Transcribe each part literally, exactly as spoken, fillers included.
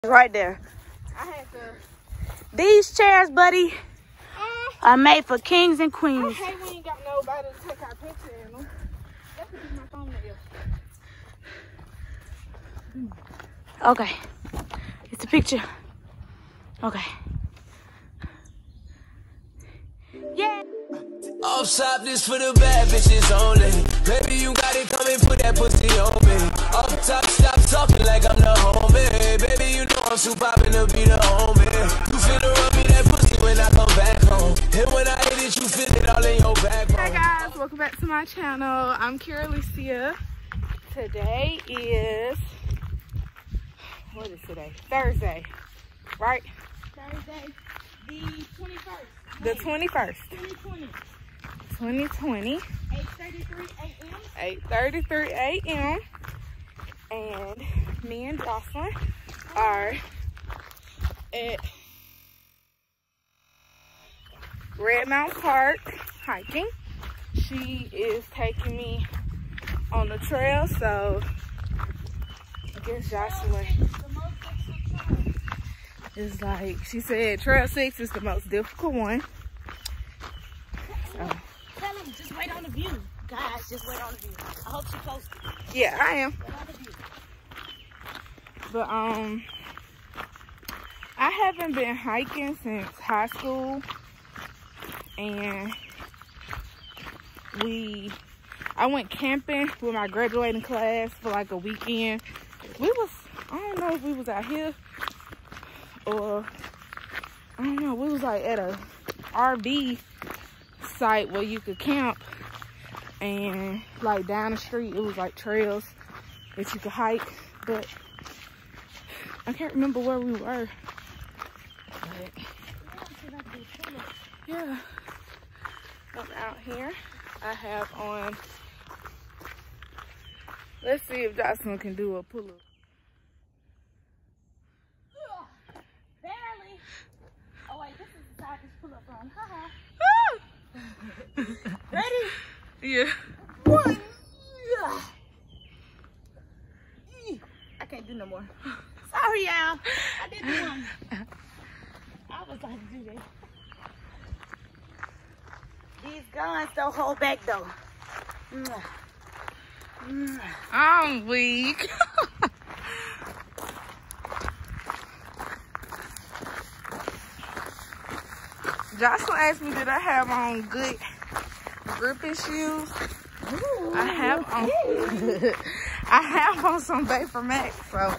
Right there. I had to. These chairs, buddy, Uh, are made for kings and queens. I hate we ain't got nobody to take our picture in them. That could be my thumbnail. Okay. It's a picture. Okay. Yeah. Off top, this for the bad bitches only. Baby, you got it, come and put that pussy on me. Off top, stop talking like I'm the homie. Baby, you know I'm too poppin' to be the homie. You finna run me that pussy when I come back home. And when I hit it, you feel it all in your backbone. Hey guys, welcome back to my channel. I'm Kira Alicia. Today is, what is today? Thursday, right? Thursday, the twenty-first. The twenty-first. twenty twenty. twenty twenty. eight thirty-three a m eight thirty-three a m And me and Jocelyn are at Red Mountain Park hiking. She is taking me on the trail, so I guess Jocelyn is like, she said trail six is the most difficult one. So. Tell them, just wait on the view. Guys, just wait on the view. I hope she posted. Yeah, I am. Wait on the view. But um, I haven't been hiking since high school, and we, I went camping with my graduating class for like a weekend. We was, I don't know if we was out here or, I don't know, we was like at a R V site where you could camp, and like down the street it was like trails that you could hike, but I can't remember where we were. But yeah, I'm out here. I have on, let's see if Jocelyn can do a pull-up. Barely. Oh wait, this is the side this pull up on. Haha. Ready? Yeah. One. I can't do no more. Sorry, y'all. I did the one. I was like to do that. These guns don't hold back though. I'm weak. Jocelyn asked me, did I have on good gripping shoes? Ooh, I have on. I have on some Vapor Max, so I,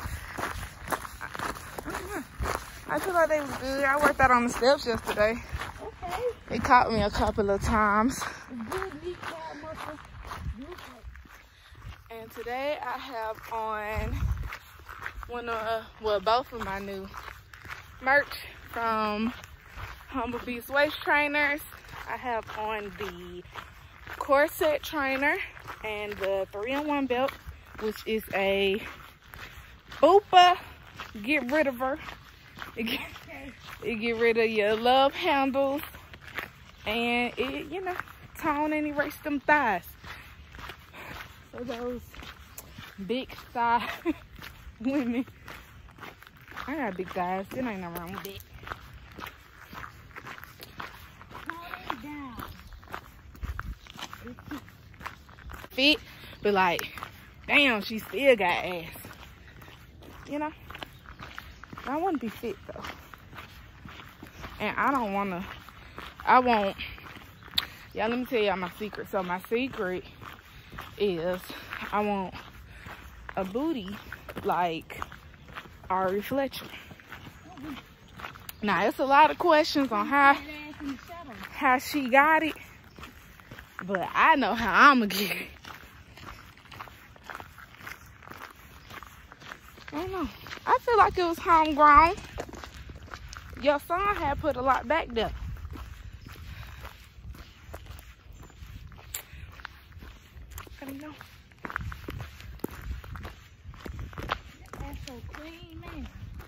I feel like they was good. I worked out on the steps yesterday. Okay. It caught me a couple of times. And today I have on one of, uh, well, both of my new merch from Humble Beast Waist Trainers. I have on the corset trainer and the three in one belt, which is a Boopa. Get rid of her. It get, it get rid of your love handles, and it, you know, tone and erase them thighs. So those big thigh women. I got big thighs. There ain't nothing wrong with it. Fit, but like, damn, she still got ass. You know, I want to be fit though, and I don't want to. I won't. Y'all, let me tell y'all my secret. So my secret is I want a booty like Ari Fletcher. Now, it's a lot of questions on how how she got it, but I know how I'm gonna get it. I don't know. I feel like it was homegrown. Your son had put a lot back there. I don't know. That's so clean, man.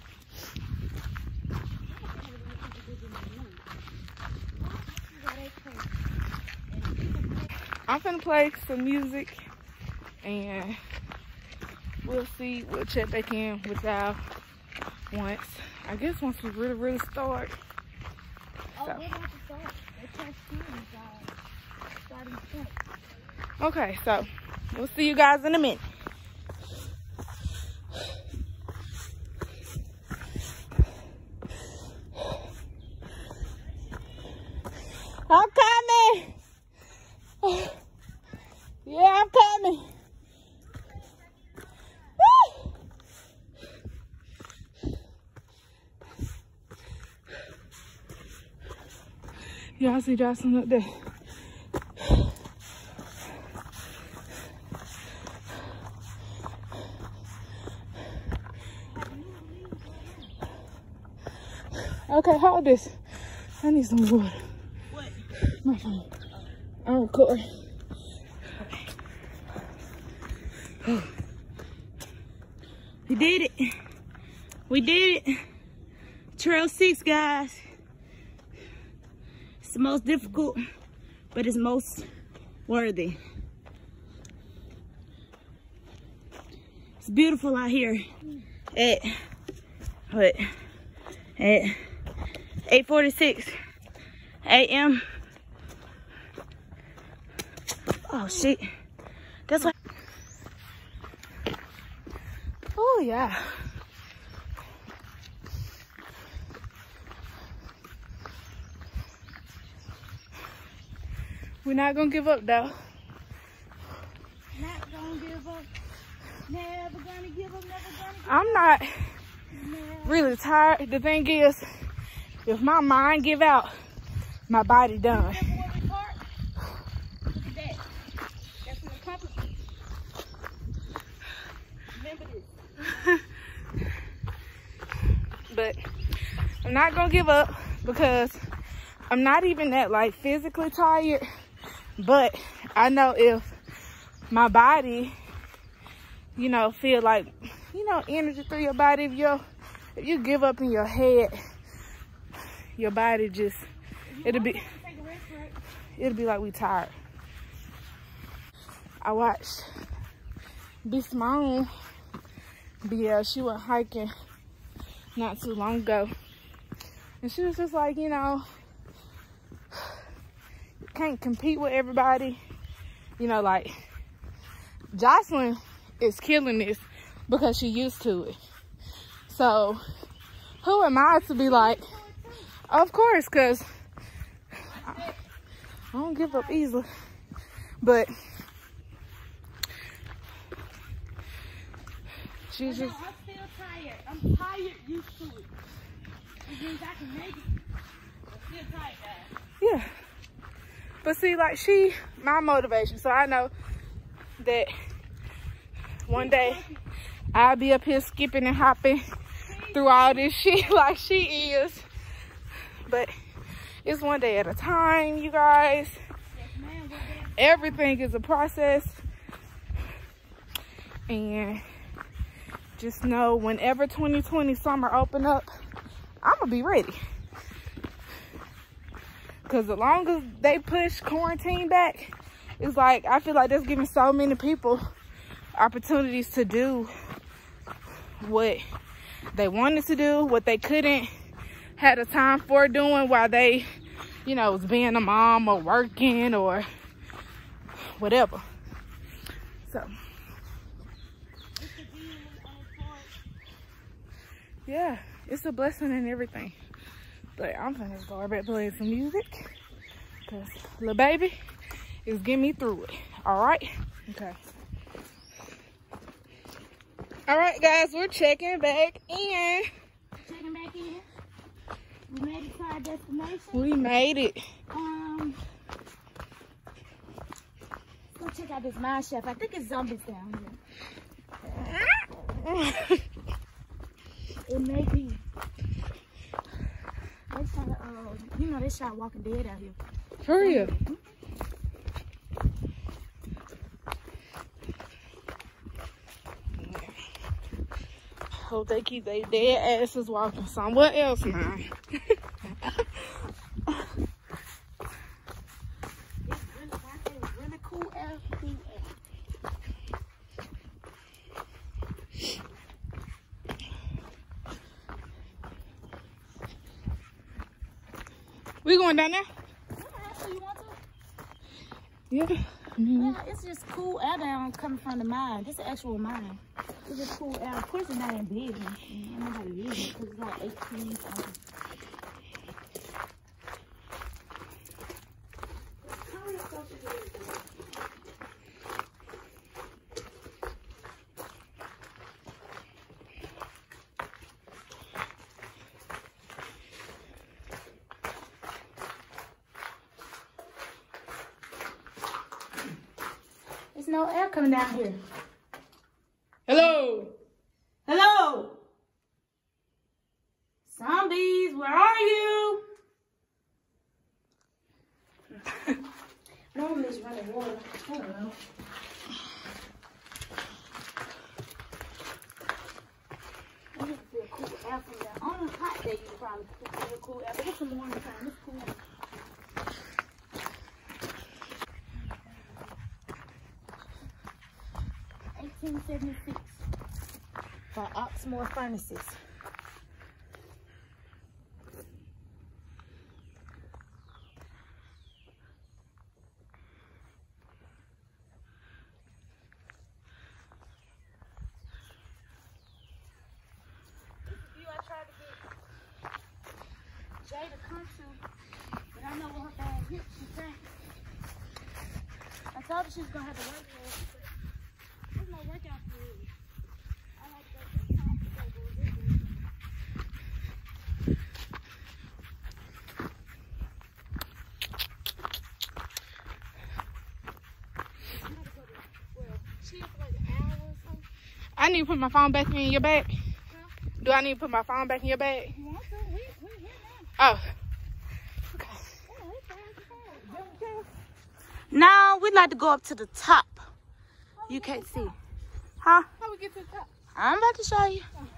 I'm finna play some music and we'll see, we'll check back in with y'all once. I guess once we really, really start. Oh, So. we're about to start. They touch two is uh, starting point. Okay, so we'll see you guys in a minute. I'm coming. Yeah, I'm coming. Woo! Y'all see Jocelyn up there? Okay, hold this. I need some water. What? My phone. I'm recording. Okay. We did it. We did it. Trail six, guys. It's the most difficult, but it's most worthy. It's beautiful out here at what? At eight forty-six A M Oh shit. That's what. Oh yeah. We're not gonna give up though. Not gonna give up. Never gonna give up. Never gonna give up. I'm not Never. really tired. The thing is, if my mind give out, my body done. Remember where we parked? Look at that. That's an accomplishment. Remember this. But I'm not gonna give up because I'm not even that like physically tired. But I know if my body, you know, feel like, you know, energy through your body, if you if you give up in your head, your body just it'll be it'll be like we tired. I watched B Simone, B L, she went hiking not too long ago. And she was just like, you know, you can't compete with everybody. You know, like, Jocelyn is killing this because she used to it. So, who am I to be like, of course, because I, I don't give up easily. But, she's just... I'm still tired. I'm tired, used to it. It means I can make it. I'm still tired, guys. Yeah. But see, like, she, my motivation. So I know that one day I'll be up here skipping and hopping through all this shit like she is. But it's one day at a time, you guys. Everything is a process. And just know whenever twenty twenty summer open up, I'm gonna be ready. Cause as long as they push quarantine back, it's like, I feel like that's giving so many people opportunities to do what they wanted to do, what they couldn't had a time for doing while they, you know, was being a mom or working or whatever. So, yeah, it's a blessing and everything. But I'm gonna start back playing some music because little baby is getting me through it. All right? Okay. All right, guys, we're checking back in. Checking back in. We made it to our destination. We made it. Um, let's go check out this mine shaft. I think it's zombies down here. It may be. They shot, uh, you know, they shot Walking Dead out here. For real? Hope they keep their dead asses walking somewhere else now. It's really, I say it's really cool air, cool air. We going down there? Yeah, you want to? Yeah. Mm-hmm. Yeah, it's just cool air down coming from the mine. This is actual mine. It's just cool air. Of course, it's not in business. Ain't nobody using it because it's like eighteen something. There's no air coming down here. Hello. Hello. Zombies, where are you? Normally it's running water. I don't know. I need to feel cool air from there. On a hot day, you can probably feel cool air. But it's the morning time. It's cool. eighteen seventy-six by Oxmoor Furnaces. This is the view I tried to get Jay to come to, but I know what her bad hip she think. I thought she was gonna have to work here. There's no workout for you. I like to go to the top and go to this way. Well, she has like an hour or something. I need to put my phone back in your bag. Huh? Do I need to put my phone back in your bag? You want to? We, we here now. Oh. Okay. Yeah, it's fine, it's fine. No, we'd like to go up to the top. You can't see. Huh? How we get to the top? I'm about to show you.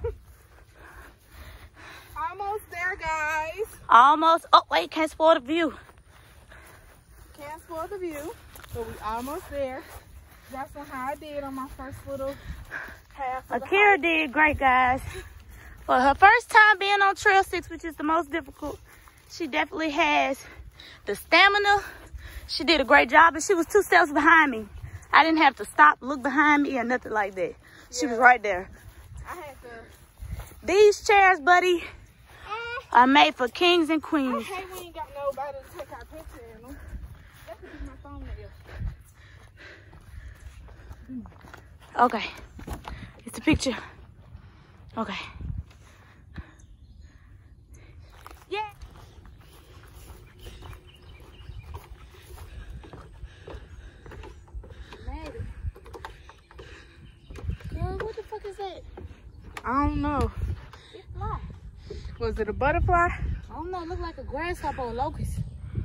Almost there, guys. Almost. Oh, wait, can't spoil the view. Can't spoil the view, but we almost there. That's how I did on my first little half of the Akira hike. did great, guys. For her first time being on Trail six, which is the most difficult, she definitely has the stamina. She did a great job, and she was two steps behind me. I didn't have to stop, look behind me, or nothing like that. She Yeah. was right there. I had to. These chairs, buddy, Uh, are made for kings and I queens. hate we ain't got nobody to take our picture in them. That could be my phone there. Okay. It's a picture. Okay. Yeah. Made it. Girl, what the fuck is that? I don't know. It's fly. Was it a butterfly? I don't know. It look like a grasshopper or a locust.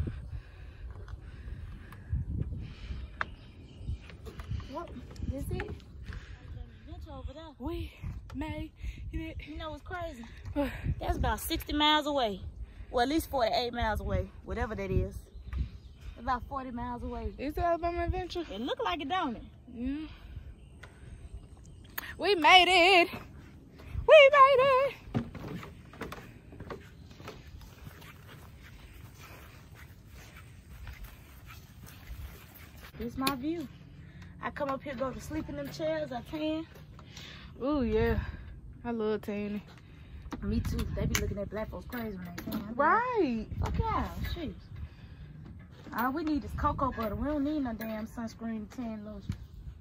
Yep. This it. Over there. We made it. You know what's crazy? That's about sixty miles away. Well, at least forty-eight miles away. Whatever that is. About forty miles away. Is the Alabama Adventure? It look like it, don't it? Yeah. We made it. We made it. This is my view. I come up here, go to sleep in them chairs. I tan. Ooh, yeah. I love tanning. Me too. They be looking at black folks crazy when they tan. Right. Fuck yeah. Shoot. All we need is cocoa butter. We don't need no damn sunscreen tan lotion.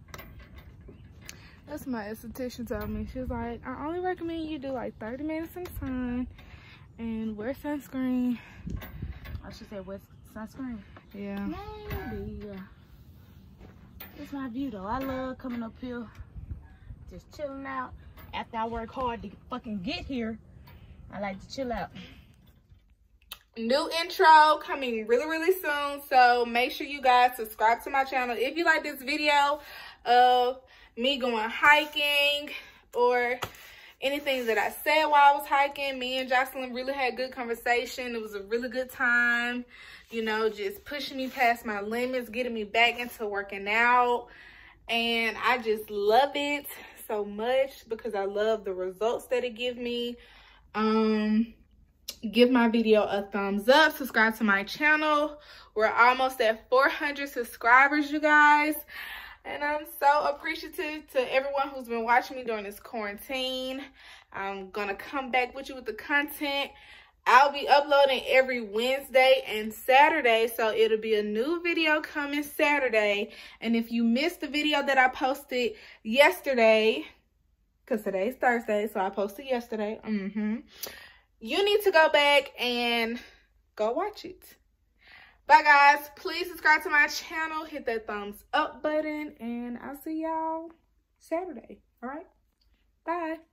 That's what my esthetician told me. She was like, I only recommend you do like thirty minutes in the sun and wear sunscreen. Oh, she said wear sunscreen. Yeah. Maybe. Yeah. It's my view though. I love coming up here, just chilling out. After I work hard to fucking get here, I like to chill out. New intro coming really, really soon. So make sure you guys subscribe to my channel. If you like this video of me going hiking or anything that I said while I was hiking, me and Jocelyn really had good conversation. It was a really good time. You know, just pushing me past my limits, getting me back into working out. And I just love it so much because I love the results that it gives me. Um, give my video a thumbs up, subscribe to my channel. We're almost at four hundred subscribers, you guys. And I'm so appreciative to everyone who's been watching me during this quarantine. I'm gonna come back with you with the content. I'll be uploading every Wednesday and Saturday, so it'll be a new video coming Saturday. And if you missed the video that I posted yesterday, because today's Thursday, so I posted yesterday, mm-hmm, you need to go back and go watch it. Bye, guys. Please subscribe to my channel, hit that thumbs up button, and I'll see y'all Saturday. All right? Bye.